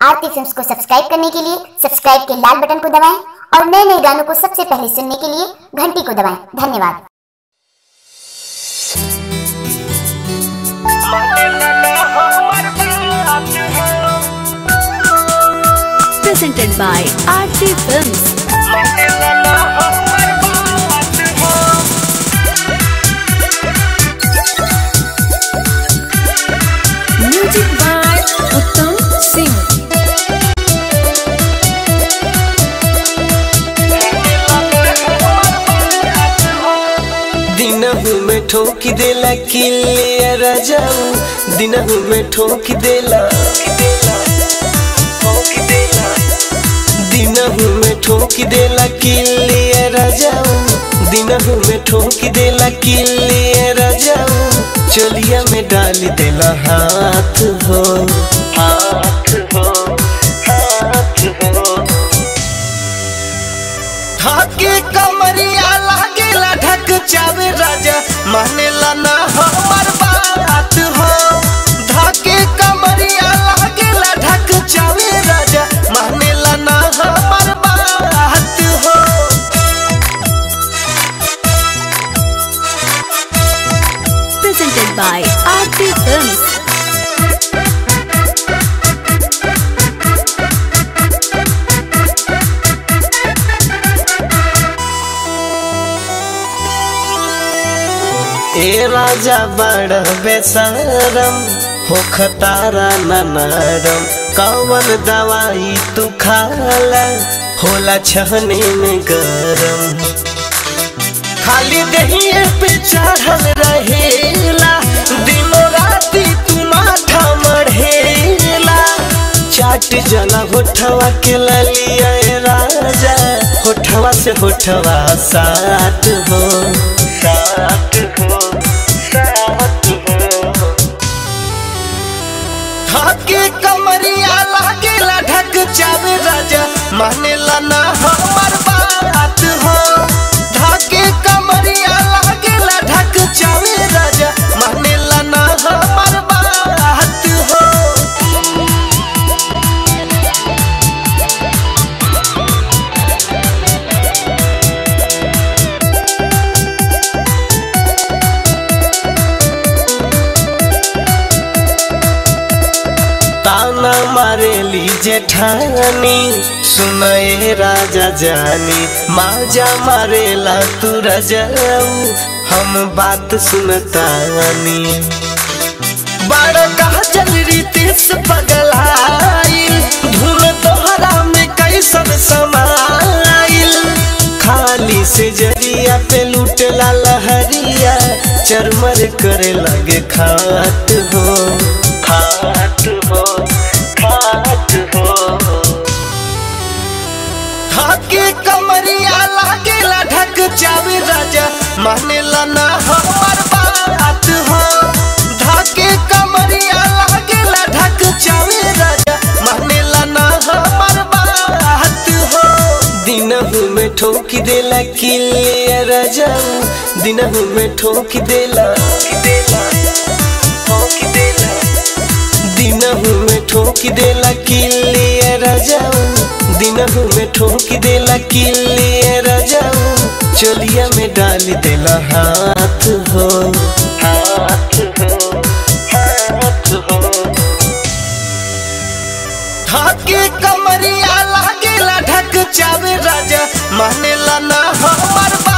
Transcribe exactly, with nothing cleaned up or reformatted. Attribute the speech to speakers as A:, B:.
A: आरती films को subscribe करने के लिए सब्सक्राइब के लाल बटन को दबाएं और नए नए गानों को सबसे पहले सुनने के लिए घंटी को दबाएं। धन्यवाद।
B: Presented by Aarti Films. Music by Uttam Singh.
C: दिनहु में ठोकी देला किलियर जाऊं, दिनहु में ठोकी देला दिनहु में ठोकी देला किलियर जाऊं, दिनहु में ठोकी देला किलियर जाऊं, चलिया में डाल देला हाथ हो हाथ हो हाथ हो धाके कमरिया लागेला ढक चावे राजा मानेला ना हमर बात हो। धाके कमरिया लागेला ढक चावे राजा मानेला ना हमर बात हो।
B: Presented by Aarti Films.
C: ए राजा बड़ बेसरम हो खतारा ननरम, कौन दवाई तू खाला होला छहने में गरम, खाली दहिए पे चढ़ल रहेला दिनों राती तू माथा मढ़ेला, चाट जला होठवा के ललिया राजा होठवा से होठवा साथ हो साथ हो साथ हो धाके कमरिया लागेला ढक चावे राजा मानेला ना हमर बात हो। धाके कमरिया लागेला ढक चावे राजा मानेला ना हमर बात हो। ताना मारेली जेठानी सुनाए राजा जानी, माजा मारेला तू रजाऊ हम बात सुनतानी, बड़ा काजल रीतिस पगलाइल धुन तोहरा में कैसन समाइल, खाली से जरिया पे लूटला लहरिया चरमर करे लगे खाट हो खाट हो खाट हो धाके कमरिया लागेला ढक चावे राजा मानेला ना हमर बात हो। धाके कमरिया लागेला ढक चावे राजा मानेला ना हमर बात हो। दिनहु में ठोकी देला किलियर जाऊं, दिनहु में ठोकी देला दिनहु में ठोकी देला किलियर जाऊं, दिनहु में ठोकी देला किलियर जाऊं, चलिया में डाल देला हाथ हो हाथ हो हाथ हो धाके कमरिया लागेला ढक चावे राजा मानेला ना हमर